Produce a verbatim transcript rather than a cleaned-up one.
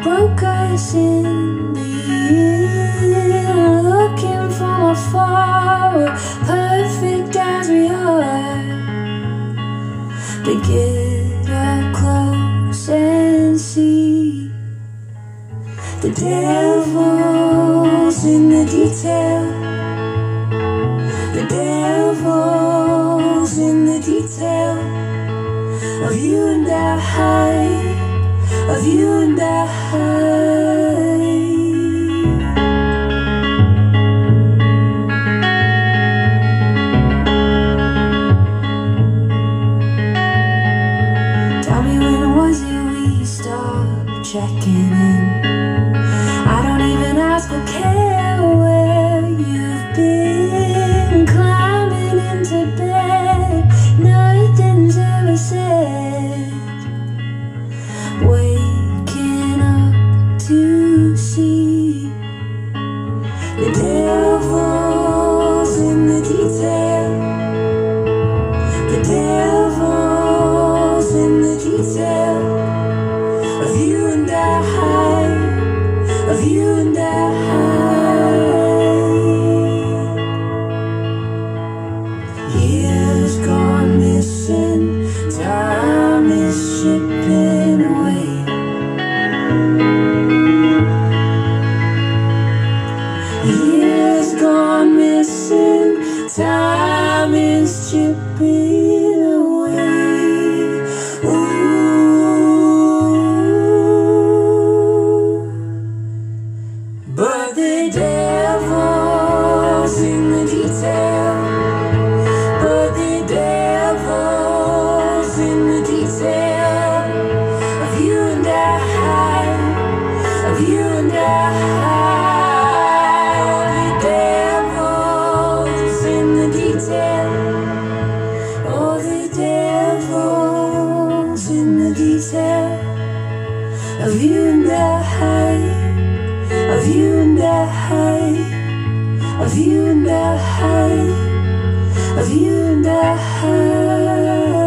broke us in the year, looking from afar, we're perfect as we are. But get up close and see the devil's in the detail. The devil's in the detail of you and I, of you and I. Tell me, when was it we stopped checking in? I don't even ask or care where you've been. Climbing into bed, nothing's ever said. Waking up to see the devil's in the detail. The devil's in the detail of you and I, of you and I. Years gone missing, time is shipping away. Years gone missing, time is chipping away. Ooh. But the devil's in the detail. But the devil's in the detail of you and I, of you and I. Oh, the devil's in the detail of you and I, of you and I, of you and I, of you and I.